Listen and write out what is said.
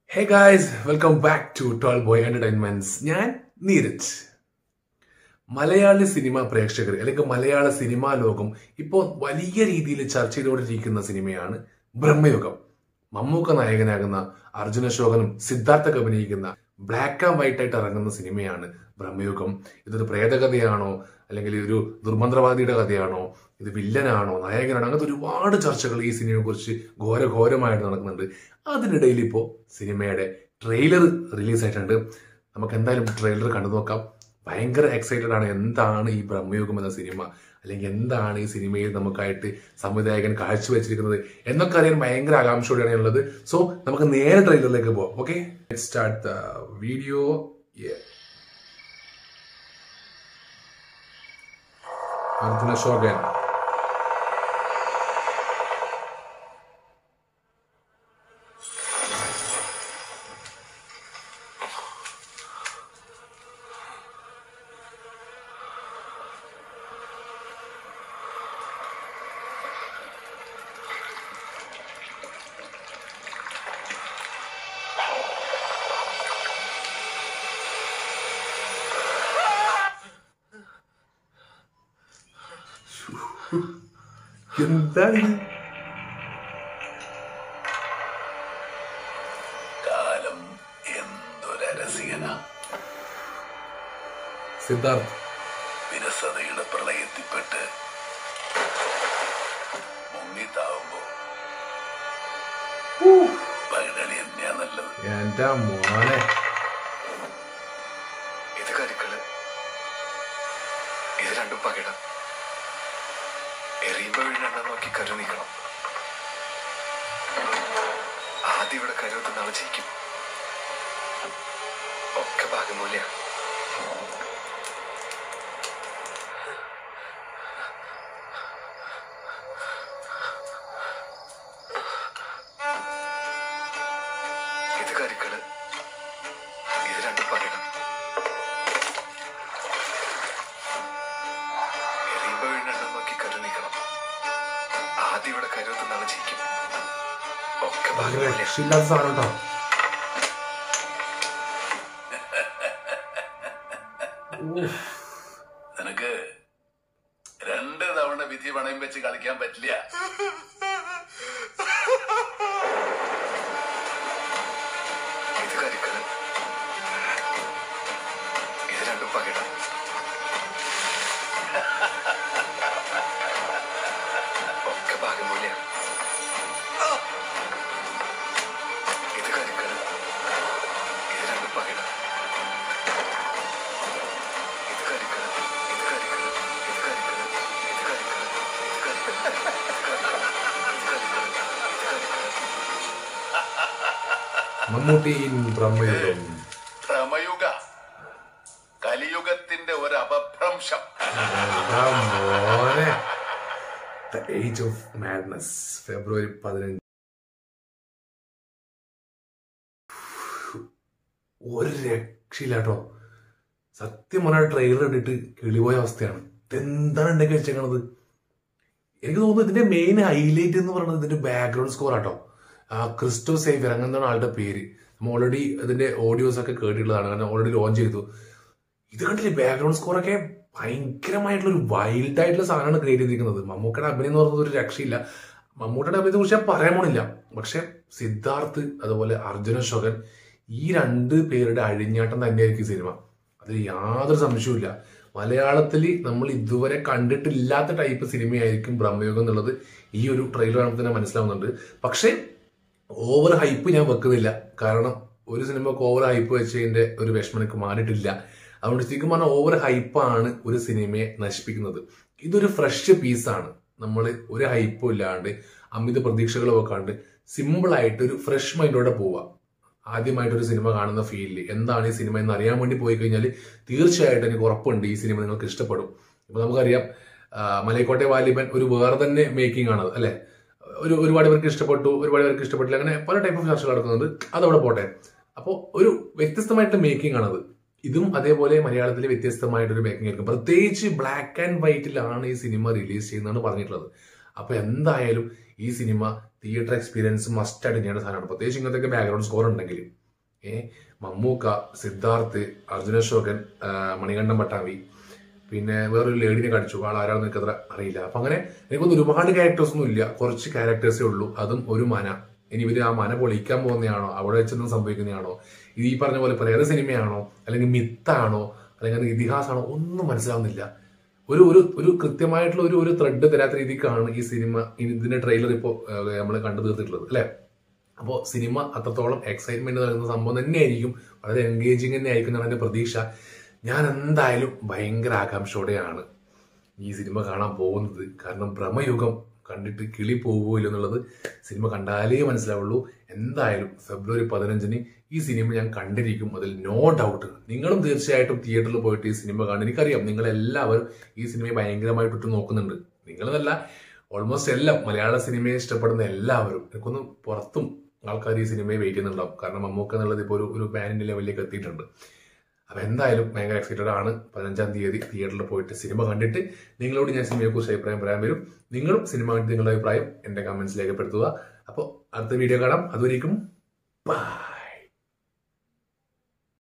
Hey guys, welcome back to Tall Boy Entertainments. ഞാൻ Neeraj. Malayali cinema പ്രേക്ഷകർ അല്ലെങ്കിൽ മലയാള സിനിമാ ലോകം ഇപ്പോൾ വലിയ രീതിയിൽ ചർച്ച ചെയ്തുകൊണ്ടിരിക്കുന്ന സിനിമയാണ് ബ്രഹ്മയുഗം. മമ്മൂക്ക നായകനാകുന്ന അർജുൻ അശോകനും സിദ്ധാർത്ഥ അഭിനയിക്കുന്ന ബ്ലാക്ക് ആൻഡ് വൈറ്റ് ആയിട്ട് ഇറങ്ങുന്ന സിനിമയാണ് ബ്രഹ്മയുഗം. ഇതൊരു പ്രേതകഥയാണോ അല്ലെങ്കിൽ ഒരു ദുർമന്ത്രവാദിയുടെ കഥയാണോ, ഇത് വില്ലനാണോ നായകനാണോ, അങ്ങനത്തെ ഒരുപാട് ചർച്ചകൾ ഈ സിനിമയെ കുറിച്ച് ഘോരഘോരമായിട്ട് നടക്കുന്നുണ്ട്. അതിനിടയിൽ ഇപ്പോൾ സിനിമയുടെ ട്രെയിലർ റിലീസായിട്ടുണ്ട്. നമുക്ക് എന്തായാലും ട്രെയിലർ കണ്ടു നോക്കാം. ഭയങ്കര എക്സൈറ്റഡ് ആണ്. എന്താണ് ഈ ബ്രഹ്മയുഗം എന്ന സിനിമ, അല്ലെങ്കിൽ എന്താണ് ഈ സിനിമയിൽ നമുക്കായിട്ട് സംവിധായകൻ കാഴ്ചവെച്ചിരിക്കുന്നത് എന്നൊക്കെ അറിയാൻ ഭയങ്കര ആകാംക്ഷയോടെയാണ് ഉള്ളത്. സോ നമുക്ക് നേരെ ട്രെയിലറിലേക്ക് പോവാം. Okay, start the video. Arjun Ashokan, എന്താണ് കാലം എന്തൊരരസികന. സിദ്ധാർത്ഥ്, വിരസതയുടെ പ്രളയത്തിൽപ്പെട്ട് മുങ്ങിത്താവുമ്പോ പകിടളി തന്നെയാ നല്ലത്. എന്റെ മോനെ, ഇത് കരുക്കള്, ഇത് രണ്ടും പകിട. എറിയുമ്പോ വീഴെണ്ണം നോക്കി കരു നീക്കണം. ആദ്യം ഇവിടെ കരുവത്ത് നാളെ ജയിക്കും. ഒക്കെ ഭാഗ്യമൂല്യാണ്. ഇത് കരുക്കള്, ഇത് രണ്ടും പകിടം. എറിയുമ്പോ വീഴെണ്ണം നോക്കി കരു നീക്കണം. ആദ്യം ഇവിടെ കരുവത്ത് നാളെ ജയിക്കും. ഒക്കെ ഭാഗ്യമൂല്യാണ്. രക്ഷയില്ലാത്ത സാധനം കേട്ടോ. നിനക്ക് 2 തവണ വിധി പണയം വെച്ച് കളിക്കാൻ പറ്റില്ല. ഇത് കരുക്കള്, ഇത് രണ്ടും പകിടം. ഒക്കെ ഭാഗ്യമൂല്യാണ്. ഇത് കരുക്കള്, ഇത് രണ്ടും പകിടം. ഇത് കരുക്കള്, ഇത് കരുക്കള്, ഇത് കരുക്കള്, ഇത് കരുക്കള്, ഇത് കരുക്കള്, ഇത് കരുക്കള്, ഇത് കരുക്കള്. മമ്മൂട്ടി ഇൻ ബ്രഹ്മയുഗം. ഭ്രമയുഗ, കലിയുഗത്തിന്റെ ഒരു അപഭ്രംശം. എന്റെ മോനെ, the age of madness, February 15. ഒരു രക്ഷയില്ലാട്ടോ. സത്യം പറഞ്ഞ ട്രെയിലർ ഇട്ടിട്ട് കിളിപോയ അവസ്ഥയാണ്. ഇതെന്താണ് ഉണ്ടാക്കി വെച്ചേക്കണത്? എനിക്ക് തോന്നുന്നു ഇതിന്റെ മെയിൻ ഹൈലൈറ്റ് എന്ന് പറയുന്നത് ഇതിന്റെ ബാക്ക്ഗ്രൗണ്ട് സ്കോർ ആട്ടോ. ക്രിസ്റ്റോ സേവ്യർ അങ്ങനത്താണ് ആളുടെ പേര്. നമ്മൾ ഓൾറെഡി ഇതിന്റെ ഓഡിയോസ് ഒക്കെ കേട്ടിട്ടുള്ളതാണ്, കാരണം ഓൾറെഡി ലോഞ്ച് ചെയ്തു. ഇത് കണ്ടില്ലേ, ബാക്ക്ഗ്രൗണ്ട് സ്കോർ ഒക്കെ ഭയങ്കരമായിട്ടുള്ള ഒരു വൈൽഡ് ആയിട്ടുള്ള സാധനമാണ് ക്രിയേറ്റ് ചെയ്തിരിക്കുന്നത്. മമ്മൂക്കയുടെ അഭിനയം എന്ന് പറയുന്നത് ഒരു രക്ഷയില്ല. മമ്മൂട്ടിയുടെ അഭിനയത്തെ കുറിച്ച് ഞാൻ പറയാൻ പോണില്ല. പക്ഷെ സിദ്ധാർത്ഥ് അതുപോലെ അർജുൻ അശോകൻ, ഈ 2 പേരുടെ അഴിഞ്ഞാട്ടം തന്നെയായിരിക്കും ഈ സിനിമ. അതിൽ യാതൊരു സംശയവുമില്ല. മലയാളത്തിൽ നമ്മൾ ഇതുവരെ കണ്ടിട്ടില്ലാത്ത ടൈപ്പ് സിനിമയായിരിക്കും ബ്രഹ്മയുഗം എന്നുള്ളത് ഈ ഒരു ട്രെയിലർ കാണുമ്പോൾ തന്നെ മനസ്സിലാവുന്നുണ്ട്. പക്ഷെ ഓവർ ഹൈപ്പ് ഞാൻ വെക്കുന്നില്ല, കാരണം ഒരു സിനിമക്ക് ഓവർ ഹൈപ്പ് വെച്ചതിന്റെ ഒരു വിഷമം എനിക്ക് മാറിയിട്ടില്ല. അതുകൊണ്ട് ശരിക്കും പറഞ്ഞാൽ ഓവർ ഹൈപ്പാണ് ഒരു സിനിമയെ നശിപ്പിക്കുന്നത്. ഇതൊരു ഫ്രഷ് പീസാണ്. നമ്മൾ ഒരു ഹൈപ്പും ഇല്ലാണ്ട് അമിത പ്രതീക്ഷകൾ വെക്കാണ്ട് സിമ്പിൾ ആയിട്ട് ഒരു ഫ്രഷ് മൈൻഡോടെ പോവുക. ആദ്യമായിട്ടൊരു സിനിമ കാണുന്ന ഫീലിൽ എന്താണ് ഈ സിനിമ എന്ന് അറിയാൻ വേണ്ടി പോയി കഴിഞ്ഞാൽ തീർച്ചയായിട്ടും എനിക്ക് ഉറപ്പുണ്ട് ഈ സിനിമ നിങ്ങൾക്ക് ഇഷ്ടപ്പെടും. ഇപ്പൊ നമുക്കറിയാം, മലൈക്കോട്ടെ വാലിബൻ ഒരു വേറെ തന്നെ മേക്കിംഗ് ആണത് അല്ലെ. ഒരുപാട് പേർക്ക് ഇഷ്ടപ്പെട്ടു, ഒരുപാട് പേർക്ക് ഇഷ്ടപ്പെട്ടില്ല, അങ്ങനെ പല ടൈപ്പ് ഓഫ് ചർച്ചകൾ നടക്കുന്നുണ്ട്. അതവിടെ പോട്ടെ. അപ്പോൾ ഒരു വ്യത്യസ്തമായിട്ട് മേക്കിംഗ് ആണത്. ഇതും അതേപോലെ മലയാളത്തിലെ വ്യത്യസ്തമായിട്ടൊരു മേക്കിംഗ് ആയിരിക്കും. പ്രത്യേകിച്ച് ബ്ലാക്ക് ആൻഡ് വൈറ്റിലാണ് ഈ സിനിമ റിലീസ് ചെയ്യുന്നതാണ് പറഞ്ഞിട്ടുള്ളത്. അപ്പോൾ എന്തായാലും ഈ സിനിമ തിയേറ്റർ എക്സ്പീരിയൻസ് മസ്റ്റ് ആയിട്ട് ചെയ്യേണ്ട സാധനമാണ്. പ്രത്യേകിച്ച് ഇങ്ങനത്തെ ബാക്ക്ഗ്രൗണ്ട് സ്കോർ ഉണ്ടെങ്കിൽ മമ്മൂക്ക, സിദ്ധാർത്ഥ്, അർജുൻ അശോകൻ, മണികണ്ഠൻ പട്ടാമ്പി, പിന്നെ വേറൊരു ലേഡിനെ കടിച്ചു, ആളാരാണെന്ന് എനിക്കത്ര അറിയില്ല. അപ്പൊ അങ്ങനെ എനിക്കൊന്നും ഒരുപാട് ക്യാരക്ടേഴ്സ് ഒന്നും ഇല്ല, കുറച്ച് ക്യാരക്ടേഴ്സേ ഉള്ളൂ, അതും ഒരു മന. ഇനി ഇവര് ആ മന പൊളിക്കാൻ പോകുന്നതാണോ, അവിടെ വെച്ചൊന്നും സംഭവിക്കുന്നതാണോ, ഇത് ഈ പറഞ്ഞ പോലെ പ്രേത സിനിമയാണോ, അല്ലെങ്കിൽ മിത്താണോ, അല്ലെങ്കിൽ ഇതിഹാസമാണോ, ഒന്നും മനസ്സിലാവുന്നില്ല. ഒരു ഒരു ഒരു കൃത്യമായിട്ടുള്ള ഒരു ത്രെഡ് തരാത്ത രീതിക്കാണ് ഈ സിനിമ, ഇതിന്റെ ട്രെയിലർ ഇപ്പോൾ നമ്മൾ കണ്ടു തീർത്തിട്ടുള്ളത് അല്ലെ. അപ്പോൾ സിനിമ അത്രത്തോളം എക്സൈറ്റ്മെന്റ് നൽകുന്ന സംഭവം തന്നെയായിരിക്കും, വളരെ എൻഗേജിങ് തന്നെ ആയിരിക്കും എന്നാണ് എന്റെ പ്രതീക്ഷ. ഞാൻ എന്തായാലും ഭയങ്കര ആകാംക്ഷയോടെയാണ് ഈ സിനിമ കാണാൻ പോകുന്നത്. കാരണം ഭ്രമയുഗം കണ്ടിട്ട് കിളി പോകുമല്ലോ എന്നുള്ളത് സിനിമ കണ്ടാലേ മനസ്സിലാവുള്ളൂ. എന്തായാലും ഫെബ്രുവരി 15 ഈ സിനിമ ഞാൻ കണ്ടിരിക്കും, അതിൽ നോ ഡൗട്ട്. നിങ്ങളും തീർച്ചയായിട്ടും തിയേറ്ററിൽ പോയിട്ട് ഈ സിനിമ കാണും. എനിക്കറിയാം നിങ്ങളെല്ലാവരും ഈ സിനിമയെ ഭയങ്കരമായിട്ട് നോക്കുന്നുണ്ട്. നിങ്ങളെന്നല്ല, ഓൾമോസ്റ്റ് എല്ലാം മലയാള സിനിമയെ ഇഷ്ടപ്പെടുന്ന എല്ലാവരും, എനിക്കൊന്നും പുറത്തും ആൾക്കാർ ഈ സിനിമയെ വെയിറ്റ് ചെയ്യുന്നുണ്ടാവും. കാരണം മമ്മൂക്ക എന്നുള്ളത് ഇപ്പോൾ ഒരു പാനിന്റെ ലെവലിലേക്ക് എത്തിയിട്ടുണ്ട്. അപ്പൊ എന്തായാലും ഭയങ്കര എക്സൈറ്റഡ് ആണ്. 15-ാം തീയതി തിയേറ്ററിൽ പോയിട്ട് സിനിമ കണ്ടിട്ട് നിങ്ങളോട് ഞാൻ സിനിമയെക്കുറിച്ച് അഭിപ്രായം പറയാൻ വരും. നിങ്ങളും സിനിമ കണ്ടിട്ട് നിങ്ങളുടെ അഭിപ്രായം എന്റെ കമന്റ്സ് രേഖപ്പെടുത്തുക. അപ്പോൾ അടുത്ത വീഡിയോ കാണാം. അതുവരേക്കും ബൈ.